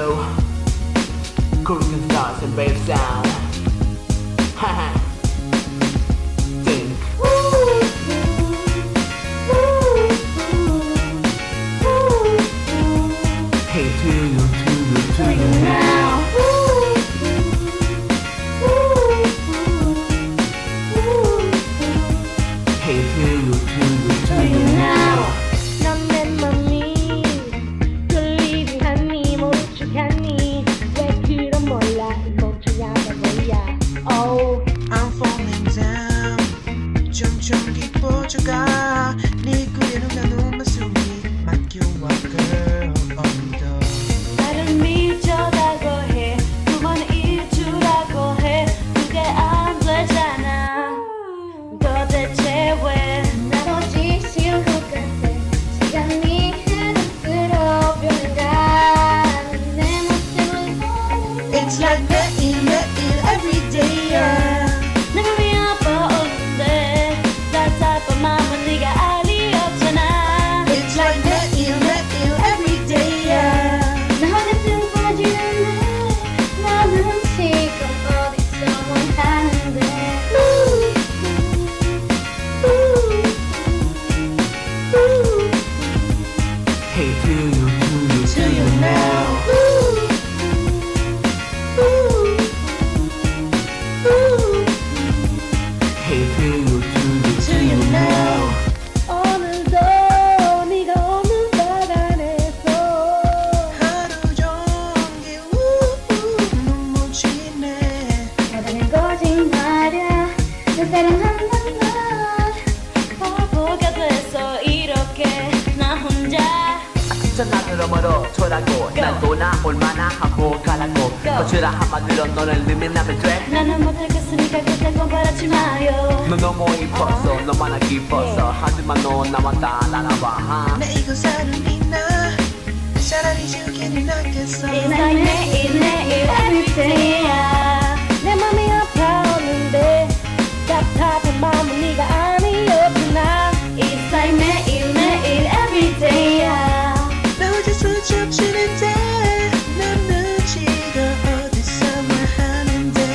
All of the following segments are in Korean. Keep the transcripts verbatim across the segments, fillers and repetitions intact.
radio. Korican Starz and bass sound. Haha. Think. Hey to you, to you, to you now. Hey to you, to you, to you now. 넌 내 맘이 끌리긴 하니 몰쭉하니 왜 그런 몰라 이것조야가 뭐야. Oh, I'm falling down. 점점 깊어져가 네 꾸려는 나눈 마음속에 맡겨와 girl 언더. 나를 미쳐다고 해 두 번의 일주라고 해 그게 안 되잖아. 도대체 왜 나머지 쉬운 것 같아. 시간이 흐를수록 변해가 내 모습을 It's like 매일 매일 every day yeah. 내가 미워보는데 답답한 마음은 네가 알리었잖아. It's like 매일 매일 every day yeah. 나 혼자 슬퍼지는데 너는 지금 어디서 원하는데. Hey to you, to you, To you now. Hey to you, to you, To you now. 오늘도 네가 없는 방 안에서 하루 종일 우우 눈물 지네. 바다는 거짓말이야. 내 사랑한단 말 바보가 돼서 이렇게 나 혼자 전화들어머로 쳐라고 난 또 나 얼마나 하고 가라고 거칠어 한마디로 너를 의미나면 돼. 나는 못하겠으니까 그딴 건 바라지 마요. 너 너무 이뻤어 너만나 기뻤어 하지만 너 나만 다 알아봐. 내 이거 사람이나 차라리 죽기는 낫겠어. It's like 매일 매일 everyday야. 내 맘이 아파오는데 답답한 마음은 네가 아니었구나. It's like 매일 매일 everyday야. 나 혼자 수줍 쉬는데 너는 지금 어디서 뭘 하는데.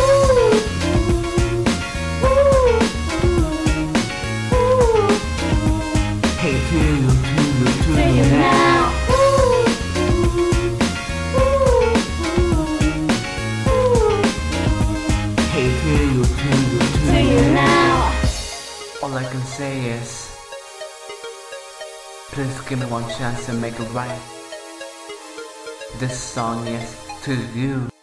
Hey to you, to you, to To you you now. now. Hey to you, to you, to To you you now. All I can say is please give me one chance and make it right. This song is to you.